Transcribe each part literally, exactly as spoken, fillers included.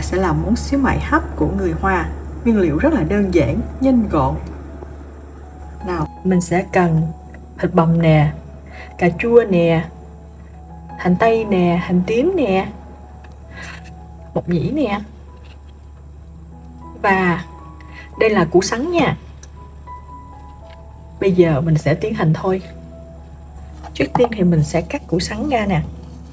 sẽ làm món xíu mại hấp của người Hoa. Nguyên liệu rất là đơn giản, nhanh gọn. Nào, mình sẽ cần thịt bằm nè, cà chua nè, hành tây nè, hành tím nè, bột nhĩ nè. Và đây là củ sắn nha. Bây giờ mình sẽ tiến hành thôi. Trước tiên thì mình sẽ cắt củ sắn ra nè.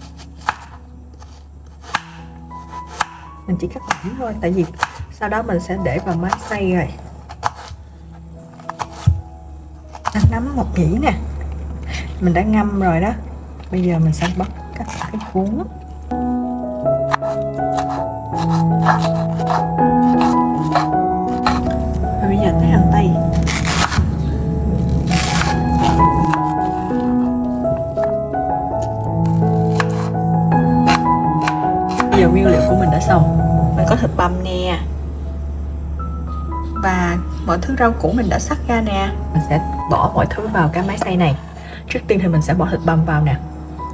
Mình chỉ cắt mỏng thôi, tại vì sau đó mình sẽ để vào máy xay rồi. Ăn nấm một nhĩ nè, mình đã ngâm rồi đó. Bây giờ mình sẽ bắt cắt cái cuốn. Và bây giờ tới hành tây. Bây giờ nguyên liệu của mình đã xong. Mình có thịt bằm nè, và mọi thứ rau củ mình đã sắc ra nè. Mình sẽ bỏ mọi thứ vào cái máy xay này. Trước tiên thì mình sẽ bỏ thịt bằm vào nè,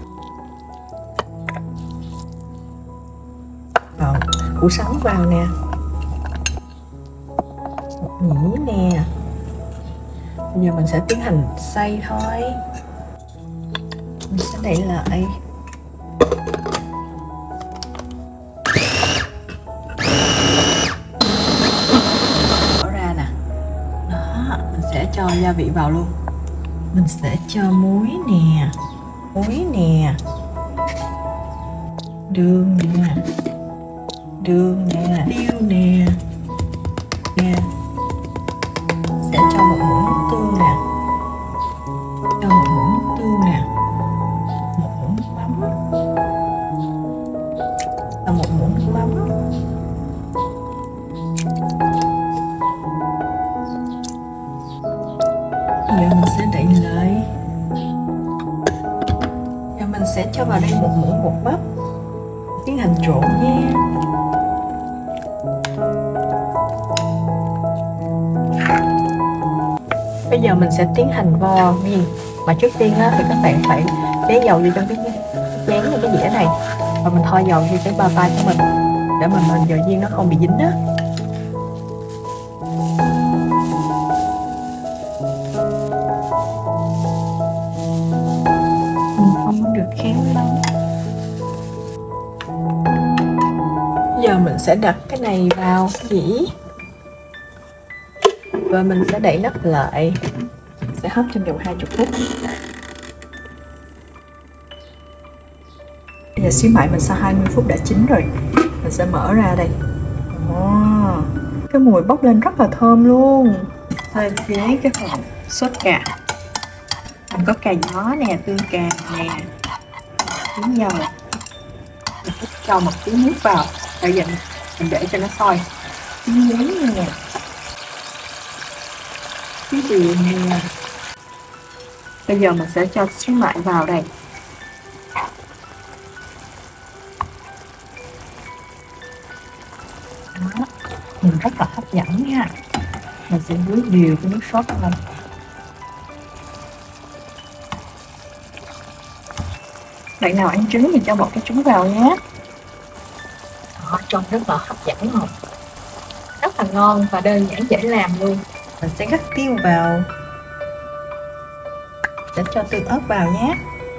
vào củ sắn vào nè, một nhĩ nè. Bây giờ mình sẽ tiến hành xay thôi. Mình sẽ đậy lại. Bỏ ra nè. Đó, mình sẽ cho gia vị vào luôn. Mình sẽ cho muối nè, muối nè, đường nè, đường nè, tiêu nè, nè. Sẽ cho một muỗng nước tương nè, cho một muỗng nước tương nè, một muỗng nước mắm, và một muỗng nước mắm. Giờ mình sẽ đậy lại. Giờ mình sẽ cho vào đây một muỗng bột bắp. Tiến hành trộn nha. Bây giờ mình sẽ tiến hành vo viên. Mà trước tiên á, thì các bạn phải chế dầu vô trong cái chén như cái dĩa này, và mình thoa dầu vô cái bao tay của mình để mình mình dầu viên nó không bị dính á. Mình không được khéo lắm. Giờ mình sẽ đặt cái này vào dĩa và mình sẽ đậy nắp lại. Sẽ hấp trong vòng hai mươi phút. Bây giờ xíu mại mình sau hai mươi phút đã chín rồi. Mình sẽ mở ra đây. Wow, cái mùi bốc lên rất là thơm luôn. Thêm với cái phần sốt cà. Mình có cà gió nè, tương cà nè, miếng dầu. Mình sẽ cho một tí nước vào. Bây giờ mình để cho nó sôi. Miếng giấy nè, cái gì nè. Bây giờ mình sẽ cho xíu mại vào đây. Đó, nhìn rất là hấp dẫn nha. Mình sẽ rưới đều cái nước sốt lên. Bạn nào ăn trứng thì cho một cái trứng vào nhé. Đó, trông rất là hấp dẫn không? Rất là ngon và đơn giản dễ làm luôn. Mình sẽ rắc tiêu vào. Để cho tương ớt vào nhé.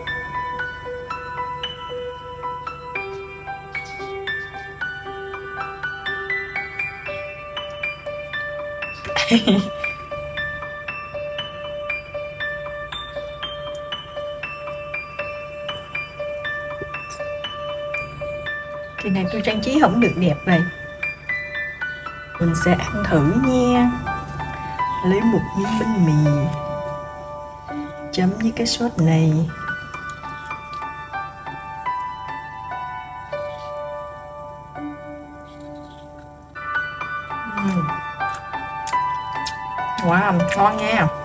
Kỳ này tôi trang trí không được đẹp vậy. Mình sẽ ăn thử nha. Lấy một miếng bánh mì, chấm với cái sốt này. uhm. Wow, ngon nha.